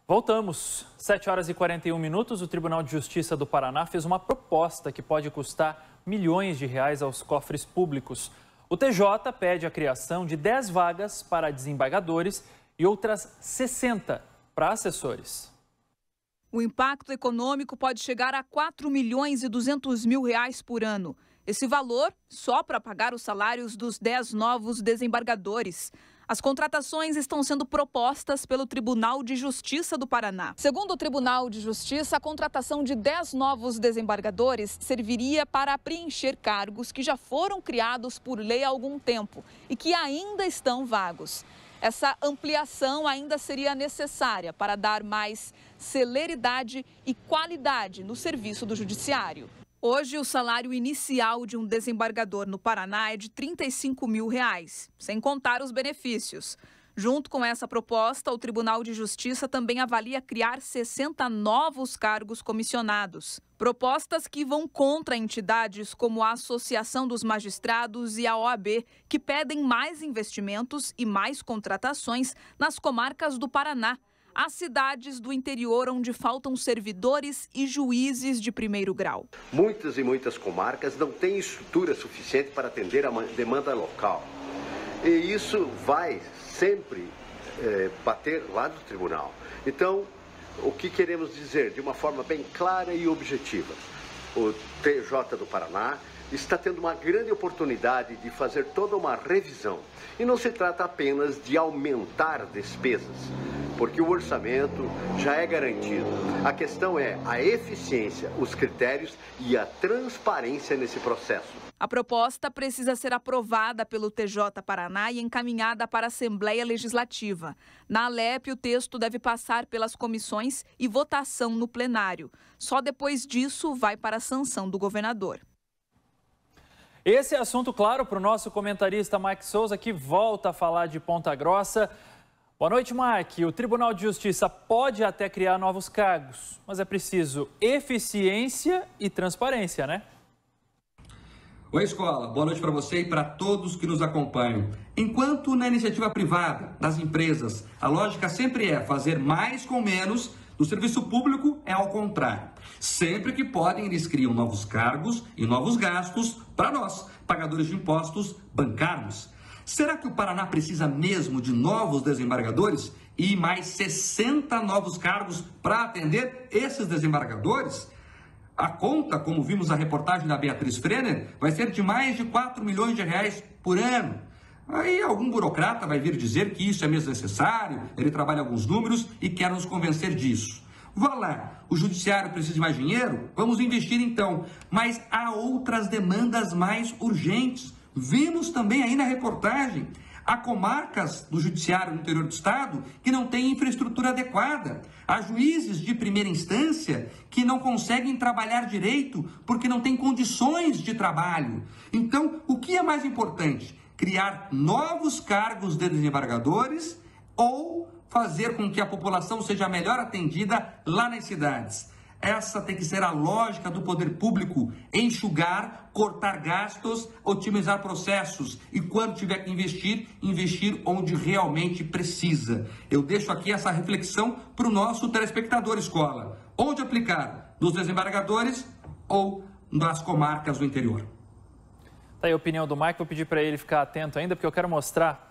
Voltamos. 7h41. O Tribunal de Justiça do Paraná fez uma proposta que pode custar milhões de reais aos cofres públicos. O TJ pede a criação de 10 vagas para desembargadores e outras 60 para assessores. O impacto econômico pode chegar a 4 milhões e 200 mil reais por ano. Esse valor só para pagar os salários dos 10 novos desembargadores. As contratações estão sendo propostas pelo Tribunal de Justiça do Paraná. Segundo o Tribunal de Justiça, a contratação de 10 novos desembargadores serviria para preencher cargos que já foram criados por lei há algum tempo e que ainda estão vagos. Essa ampliação ainda seria necessária para dar mais celeridade e qualidade no serviço do Judiciário. Hoje, o salário inicial de um desembargador no Paraná é de R$ 35 mil, sem contar os benefícios. Junto com essa proposta, o Tribunal de Justiça também avalia criar 60 novos cargos comissionados. Propostas que vão contra entidades como a Associação dos Magistrados e a OAB, que pedem mais investimentos e mais contratações nas comarcas do Paraná. As cidades do interior onde faltam servidores e juízes de primeiro grau. Muitas e muitas comarcas não têm estrutura suficiente para atender a demanda local. E isso vai sempre bater lá no tribunal. Então, o que queremos dizer de uma forma bem clara e objetiva? O TJ do Paraná está tendo uma grande oportunidade de fazer toda uma revisão. E não se trata apenas de aumentar despesas, porque o orçamento já é garantido. A questão é a eficiência, os critérios e a transparência nesse processo. A proposta precisa ser aprovada pelo TJ Paraná e encaminhada para a Assembleia Legislativa. Na Alep, o texto deve passar pelas comissões e votação no plenário. Só depois disso vai para a sanção do governador. Esse é assunto, claro, para o nosso comentarista Mike Souza, que volta a falar de Ponta Grossa. Boa noite, Mike. O Tribunal de Justiça pode até criar novos cargos, mas é preciso eficiência e transparência, né? Oi, Escola. Boa noite para você e para todos que nos acompanham. Enquanto na iniciativa privada, das empresas, a lógica sempre é fazer mais com menos, no serviço público é ao contrário. Sempre que podem, eles criam novos cargos e novos gastos para nós, pagadores de impostos, bancarmos. Será que o Paraná precisa mesmo de novos desembargadores e mais 60 novos cargos para atender esses desembargadores? A conta, como vimos na reportagem da Beatriz Frenner, vai ser de mais de 4 milhões de reais por ano. Aí algum burocrata vai vir dizer que isso é mesmo necessário, ele trabalha alguns números e quer nos convencer disso. Vá lá, o judiciário precisa de mais dinheiro? Vamos investir então. Mas há outras demandas mais urgentes. Vimos também aí na reportagem, há comarcas do judiciário no interior do estado que não têm infraestrutura adequada. Há juízes de primeira instância que não conseguem trabalhar direito porque não têm condições de trabalho. Então, o que é mais importante? Criar novos cargos de desembargadores ou fazer com que a população seja melhor atendida lá nas cidades? Essa tem que ser a lógica do poder público: enxugar, cortar gastos, otimizar processos e, quando tiver que investir, investir onde realmente precisa. Eu deixo aqui essa reflexão para o nosso telespectador, Escola. Onde aplicar? Dos desembargadores ou das comarcas do interior? Tá aí a opinião do Mike, vou pedir para ele ficar atento ainda, porque eu quero mostrar